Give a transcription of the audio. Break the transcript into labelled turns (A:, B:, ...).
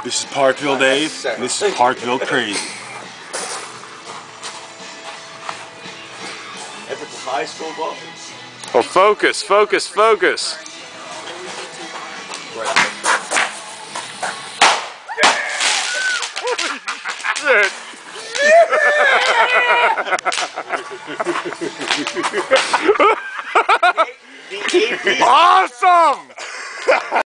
A: This is Parkville Dave, and this is Parkville Crazy.
B: Ever to high school ball?
C: Oh, focus, focus, focus.
B: The 80s.
C: Awesome!